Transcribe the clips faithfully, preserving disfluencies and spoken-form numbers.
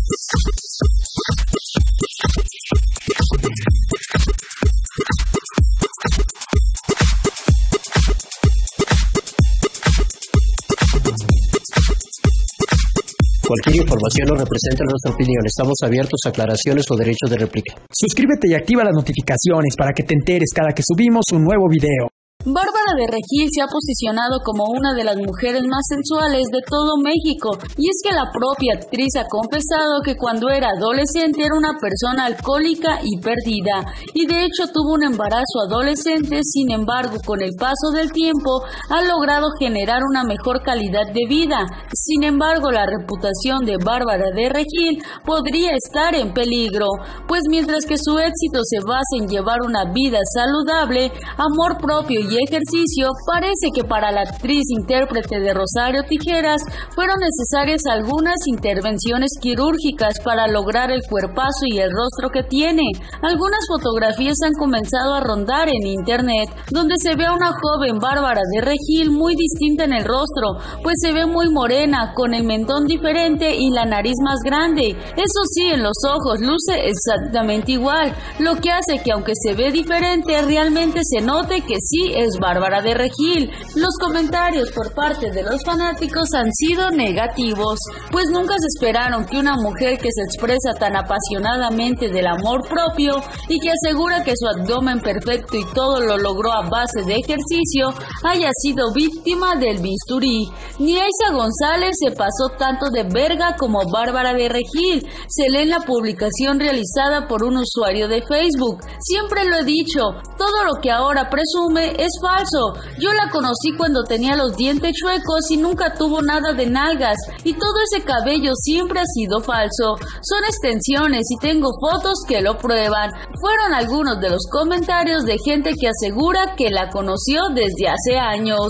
Cualquier información no representa nuestra opinión. Estamos abiertos a aclaraciones o derechos de réplica. Suscríbete y activa las notificaciones para que te enteres cada que subimos un nuevo video. Bárbara de Regil se ha posicionado como una de las mujeres más sensuales de todo México, y es que la propia actriz ha confesado que cuando era adolescente era una persona alcohólica y perdida, y de hecho tuvo un embarazo adolescente. Sin embargo, con el paso del tiempo ha logrado generar una mejor calidad de vida. Sin embargo, la reputación de Bárbara de Regil podría estar en peligro, pues mientras que su éxito se basa en llevar una vida saludable, amor propio y ejercicio, parece que para la actriz intérprete de Rosario Tijeras fueron necesarias algunas intervenciones quirúrgicas para lograr el cuerpazo y el rostro que tiene. Algunas fotografías han comenzado a rondar en internet, donde se ve a una joven Bárbara de Regil muy distinta en el rostro, pues se ve muy morena, con el mentón diferente y la nariz más grande. Eso sí, en los ojos luce exactamente igual, lo que hace que aunque se ve diferente, realmente se note que sí es Bárbara de Regil. Los comentarios por parte de los fanáticos han sido negativos, pues nunca se esperaron que una mujer que se expresa tan apasionadamente del amor propio y que asegura que su abdomen perfecto y todo lo logró a base de ejercicio haya sido víctima del bisturí. Ni Aiza González se pasó tanto de verga como Bárbara de Regil, se lee en la publicación realizada por un usuario de Facebook. Siempre lo he dicho, todo lo que ahora presume es falso. Yo la conocí cuando tenía los dientes chuecos y nunca tuvo nada de nalgas, y todo ese cabello siempre ha sido falso. Son extensiones y tengo fotos que lo prueban. Fueron algunos de los comentarios de gente que asegura que la conoció desde hace años.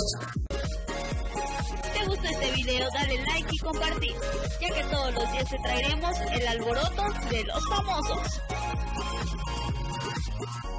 Si te gustó este video, dale like y compartir, ya que todos los días te traeremos el alboroto de los famosos.